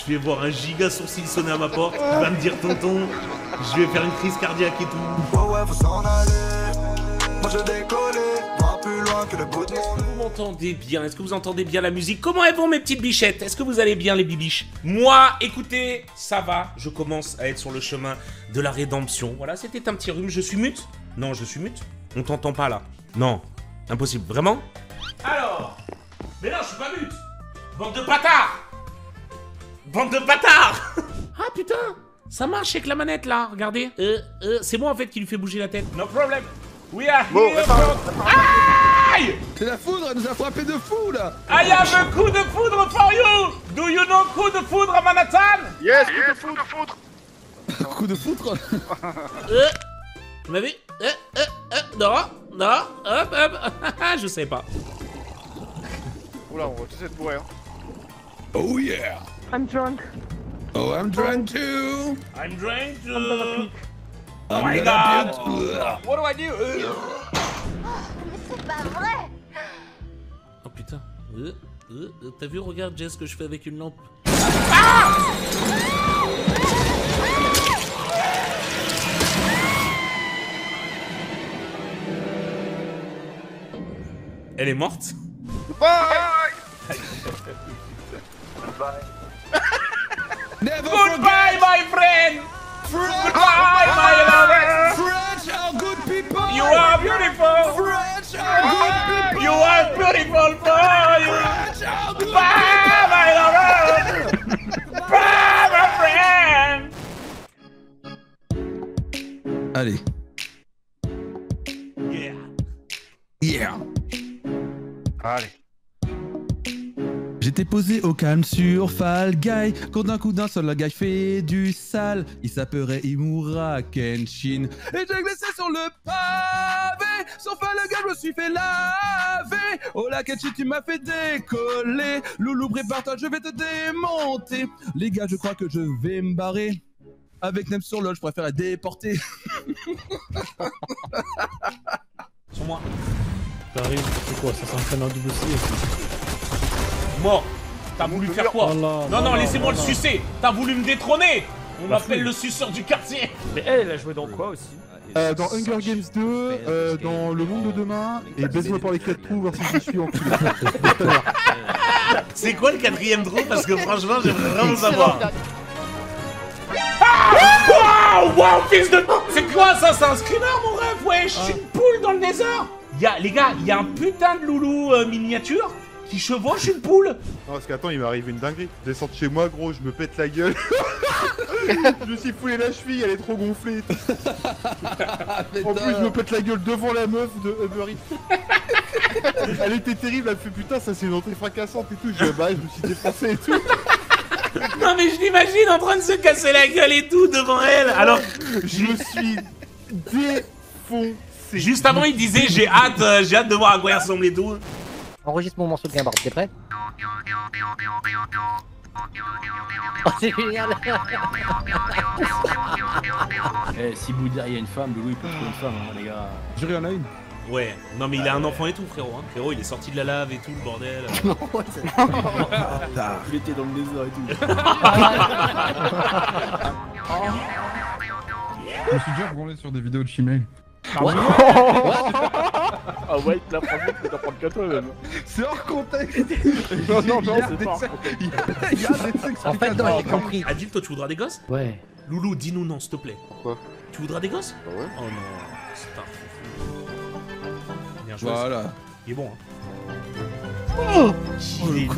Je vais voir un giga sourcil sonner à ma porte, il va me dire tonton, je vais faire une crise cardiaque et tout. Ouais, ouais, faut s'en aller. Moi je décolle, voir plus loin que le bout de mon nez. Vous m'entendez bien? Est-ce que vous entendez bien la musique? Comment elles vont mes petites bichettes? Est-ce que vous allez bien les bibiches? Moi, écoutez, ça va, je commence à être sur le chemin de la rédemption. Voilà, c'était un petit rhume, je suis mute? Non, je suis mute? On t'entend pas là? Non, impossible, vraiment? Alors? Mais non, je suis pas mute! Bande de bâtards! Bande de bâtards! Ah putain! Ça marche avec la manette là, regardez. C'est moi en fait qui lui fait bouger la tête. No problem. We are here from... Aïe! C'est la foudre, elle nous a frappé de fou là. I have a coup de foudre for you! Do you know coup de foudre à Manhattan? Yes, coup de foudre. Coup de foudre. Vous m'avez... non, non, hop, je sais pas. Oula, on va tous être bourrés, hein. Oh yeah. I'm drunk. Oh, I'm drunk too. I'm trying to... I'm gonna pee. Oh my god! What do I do? C'est pas vrai. Oh putain. T'as vu, regarde Jess, ce que je fais avec une lampe. Elle est morte? Bye. Never Goodbye, my friend! forget Goodbye, my lover! French are good people. You are beautiful! French are good people. You are beautiful boy! French are good Bye, my lover! Bye, my friend! Allez. Yeah! Yeah. Allez. J'étais posé au calme sur Fall Guy, quand d'un coup d'un seul le gars fait du sale. Il s'appellerait Imura Kenshin. Et j'ai glissé sur le pavé, sur Fall Guy je me suis fait laver. Oh la Kenshin tu m'as fait décoller. Loulou prépare-toi je vais te démonter. Les gars je crois que je vais me barrer. Avec Nem sur l'ol je préfère la déporter. Sur moi. T'arrives, c'est quoi? Ça s'entraîne en double C. Mort! T'as voulu faire quoi? Voilà, Non, voilà, laissez-moi le voilà. sucer! T'as voulu me détrôner! On La m'appelle fouille. le suceur du quartier! Mais elle a joué dans quoi aussi? Dans Hunger Games 2, dans Le Monde de Demain, et Baise-moi par les 4 trous, voir si je suis en cul. C'est quoi le quatrième trou? Parce que franchement, j'aimerais vraiment savoir. Ah! Waouh, fils de... C'est quoi ça? C'est un screamer, mon rêve? Ouais, je suis une poule dans le désert! Les gars, il y a un putain de loulou miniature qui chevauche une poule! Non, parce qu'attends, il m'arrive une dinguerie. Je descends de chez moi, gros, je me pète la gueule. Je me suis foulé la cheville, elle est trop gonflée. En plus, je me pète la gueule devant la meuf de Uber Eats. Elle était terrible, elle me fait putain, ça c'est une entrée fracassante et tout. Je me suis défoncé et tout. Non mais je l'imagine en train de se casser la gueule et tout devant elle! Alors, Je me suis défoncé. juste avant, il disait j'ai hâte de voir à quoi il ressemble et tout. Enregistre mon morceau de Gaimbard, t'es prêt? Oh, c'est génial. Eh, si Bouddha il y a une femme, Loulou il peut trouver une femme, hein, les gars. Jury en a une. Ouais, non mais il a un enfant et tout, frérot. Hein. Frérot, il est sorti de la lave et tout, le bordel. Il était dans le désert et tout. Je me suis déjà branlé sur des vidéos de Chimay. Ah ouais, là franchement tu peux t'en prendre qu'à toi même. C'est hors contexte. Non, c'est pas. Il y a des En fait, non, j'ai compris. Adil, toi tu voudras des gosses? Ouais. Loulou, dis-nous non, s'il te plaît. Quoi? Tu voudras des gosses? Ah ouais. Oh non, c'est parfait. Bien joué. Voilà. Il est bon, hein. Oh le con.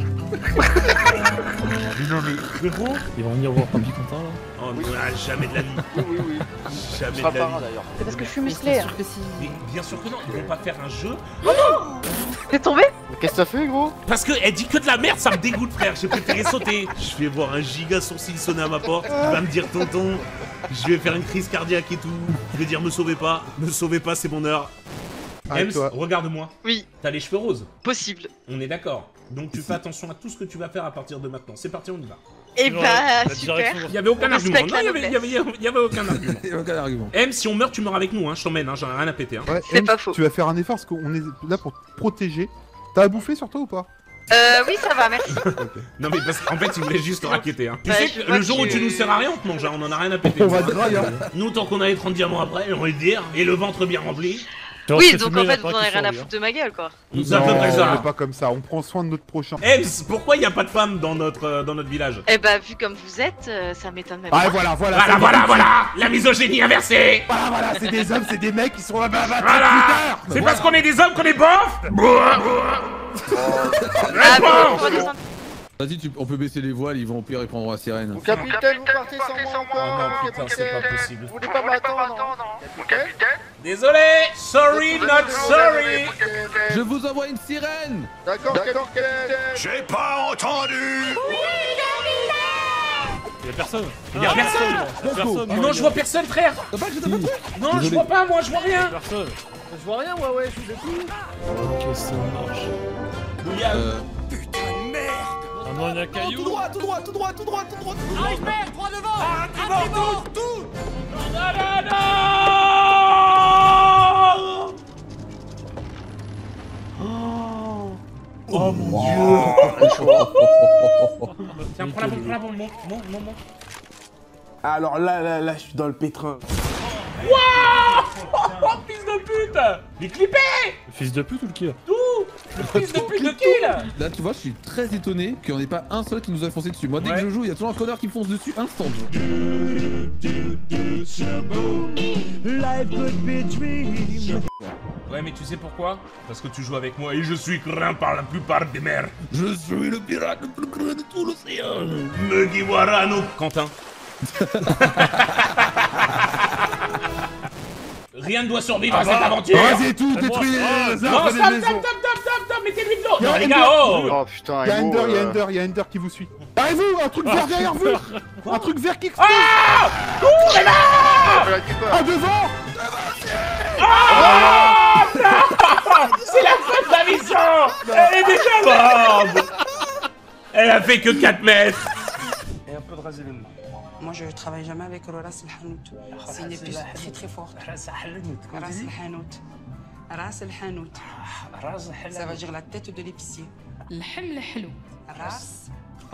Non mais frérot. Ils vont venir voir Papy Quentin là. Oh non, jamais de la vie. Oui. Jamais Ce de sera la pas vie. rare d'ailleurs. C'est parce que je suis musclé. Hein. Mais bien sûr que non, ils vont pas faire un jeu. T'es tombé? Mais qu'est-ce que t'as fait, gros? Parce qu'elle dit que de la merde, ça me dégoûte, frère. J'ai préféré sauter. Je vais voir un giga sourcil sonner à ma porte. Il va me dire tonton. Je vais faire une crise cardiaque et tout. Je vais dire me sauvez pas, c'est mon heure. Ems, Arrête-toi. regarde-moi. Oui, T'as les cheveux roses. possible. On est d'accord. Donc tu fais attention à tout ce que tu vas faire à partir de maintenant. C'est parti, on y va. Eh bah, super. Il y avait aucun On argument. respecte Non, la il y avait aucun argument. Il y a aucun argument. Em, si on meurt, tu meurs avec nous, hein. Je t'emmène, hein. J'en ai rien à péter, hein. Ouais, C'est Ems, pas faux. Tu vas faire un effort parce qu'on est là pour te protéger. T'as à bouffer sur toi ou pas? Oui, ça va, merci. Non mais parce qu'en fait il voulait juste te raqueter hein. Tu Bah, sais je que vois le jour où que- tu nous sers à rien on te mange, hein, on en a rien à péter. On va te grailler, hein. Nous tant qu'on a les 30 diamants après, on va le dire, et le ventre bien rempli. Oui, donc en fait, vous en avez rien à foutre de ma gueule, quoi. Nous à peu Non, près on ça. est pas comme ça, on prend soin de notre prochain. Ems, pourquoi il n'y a pas de femmes dans notre village? Eh bah, vu comme vous êtes, ça m'étonne même Ah pas. voilà, Voilà, c'est voilà, des- voilà, la misogynie inversée. Voilà, c'est des hommes, c'est des mecs qui sont là-bas. Voilà. C'est parce qu'on est des hommes qu'on est bof. Ah, mais on va descendre. Vas-y, on peut baisser les voiles, ils vont au pire et prendront la sirène. Mon capitaine, vous partez sans moi encore. Oh non, putain, c'est pas possible. Vous voulez pas m'attendre? Capitaine? Désolé, sorry, not sorry. Je vous envoie une sirène. D'accord, capitaine. J'ai pas entendu. Y'a personne. Y'a personne. Personne. Non, je vois personne, frère. T'as pas que je t'ai pas pris. Non, je Désolé. vois pas, moi, je vois rien. Personne. Je vois rien, moi, ouais, je vous écoute. Ok, ça marche. Il y a- Ah non, y'a un caillou. Tout droit, tout droit, tout droit, tout droit, tout droit, tout droit. Oh mon dieu. Tiens, prends la bombe, monte. Alors là, je suis dans le pétrin. Oh, fils de pute. Mais clippé. Le fils de pute ou le kill? Tout. Le fils de pute de kill. Là, tu vois, je suis très étonné qu'il n'y en ait pas un seul qui nous a foncé dessus. Moi, dès Ouais. que je joue, il y a toujours un connard qui me fonce dessus instant. Ouais, mais tu sais pourquoi? Parce que tu joues avec moi et je suis craint par la plupart des mers. Je suis le pirate le plus grand de tout l'océan. Mugiwara no Quentin. Rien ne doit survivre à cette aventure. Vas-y, tout, C'est moi. détruis Ah, les Non, arbres stop, des stop, maisons. stop, mettez-lui de l'eau. Y'a Non, les Ender. gars, oh. Oh putain, Y'a Emo, Ender, y'a Ender qui vous suit. Arrivez-vous, un truc vert derrière vous. Un truc vert qui explose. Ah, la creeper. Ah, devant. c'est la fin de la mission. Elle est déjà morte. Elle a fait que 4 mètres. Et un peu de raséline. Moi, je travaille jamais avec Ras el Hanout. C'est une épice très très forte. Ras el Hanout. Ras el Hanout. Ça veut dire la tête de l'épicier. Ras.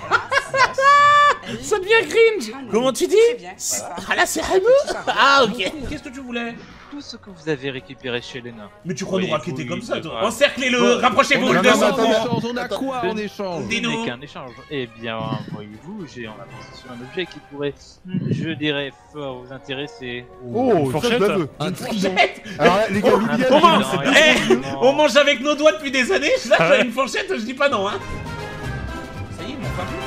Ça devient cringe. Comment tu dis? Très bien. c'est ça. Ah là, c'est Hamou. Ah ok. Qu'est-ce que tu voulais? Tout ce que vous avez récupéré chez les nains. Mais tu crois nous Oui, raqueter oui, comme ça, c'est toi? vrai. Encerclez-le, rapprochez-vous le non, non, En attends, échange, on a quoi en échange? Ce Dis-nous. n'est qu'un échange. Eh bien, voyez-vous, j'ai en la possession un objet qui pourrait, je dirais, fort vous intéresser. Oh, Une ça fourchette. je l'avais. Un trident. Alors là, les gars, l'oubliez. On Non, mange, évidemment. on mange avec nos doigts depuis des années. Là, Ah j'ai ouais. une fourchette, je dis pas non, hein. Ça y est, mon frère.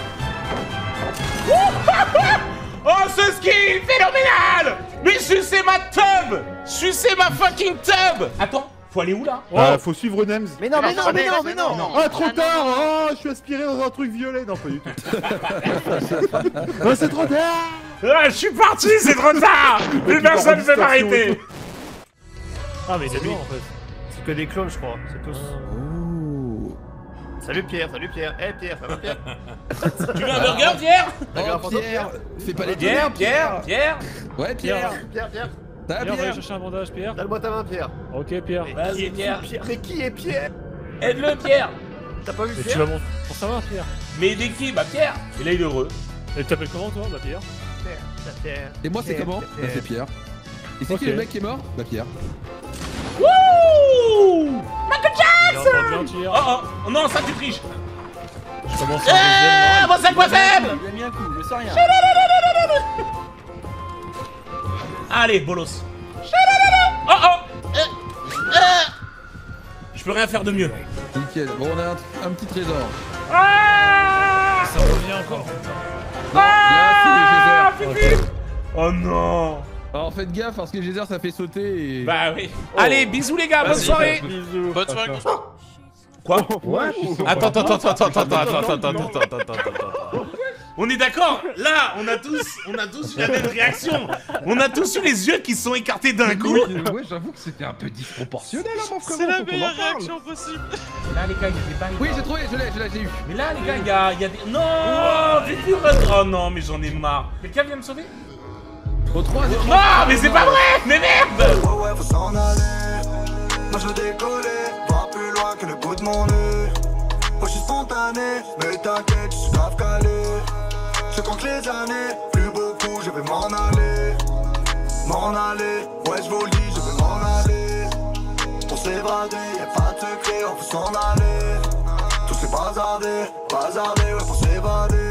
Oh, ce skill phénoménal! Mais sucez ma tub! Sucez ma fucking tub! Attends, faut aller où là? Faut suivre Nems. Mais non, mais non, mais non, mais non. Ah, trop tard. Oh, je suis aspiré dans un truc violet. Non, pas du tout. Oh, c'est trop tard. Ah, je suis parti, c'est trop tard! Plus personne ne peut m'arrêter! Ah, mais c'est lui en fait. C'est que des clones, je crois. C'est tous. Oh. Salut Pierre, Eh Pierre, ça va Pierre? Tu veux un burger, Pierre? Oh, Pierre, fais pas les Pierre, délires, Pierre! Ouais, Pierre. Pierre, Ça va, Pierre, on va aller Pierre? chercher un bandage, Pierre. donne-moi ta main Pierre. Ok, Pierre. Vas-y, Pierre! Mais qui est Pierre? Aide-le, Pierre! T'as pas vu Mais tu Pierre? vas monter pour savoir, Pierre. Mais dès qui? Bah, Pierre! Et là, il est heureux. Et tu t'appelles comment, toi? Bah, Pierre. Pierre. Et moi, c'est comment? Bah, c'est Pierre. Et c'est qui Ok. le mec qui est mort? Bah, Pierre. Wouh! J'ai entendu un tir. Oh, oh, non, ça, tu triches! Je commence en Eh, deuxième. bon, ça quoi faible! Il a mis un coup, je sais rien. Allez, bolos. Oh oh! Je peux rien faire de mieux. Nickel. Bon, on a un petit trésor. Ah! Ça revient encore. Ah! Là, c'est les geysers. Fifi! Oh non! Alors, faites gaffe parce que les geysers ça fait sauter et. Bah oui. Allez, bisous les gars, bonne soirée! Bisous. Bonne soirée. Quoi? Attends. On est d'accord? Là, on a tous eu la même réaction. On a tous eu les yeux qui se sont écartés d'un coup. Ouais, j'avoue que c'était un peu disproportionnel, hein, mon frère. C'est la meilleure réaction possible. Là, les gars, il y a des barils. Oui, j'ai trouvé, je l'ai eu. Mais là, les gars, il y a des. Non! Fifi, oh non, mais j'en ai marre. Quelqu'un vient me sauver? Au 3 Non, mais c'est pas vrai! Mais merde! Ouais, faut s'en aller. Moi je veux décoller, voir plus loin que le bout de mon nez. Moi je suis spontané, mais t'inquiète, je suis grave calé. Je compte les années, plus beaucoup, je vais m'en aller. M'en aller, ouais je vous le dis, je vais m'en aller. Pour s'évader, y'a pas de secret, on peut s'en aller. Tout s'est bazardé, ouais pour s'évader.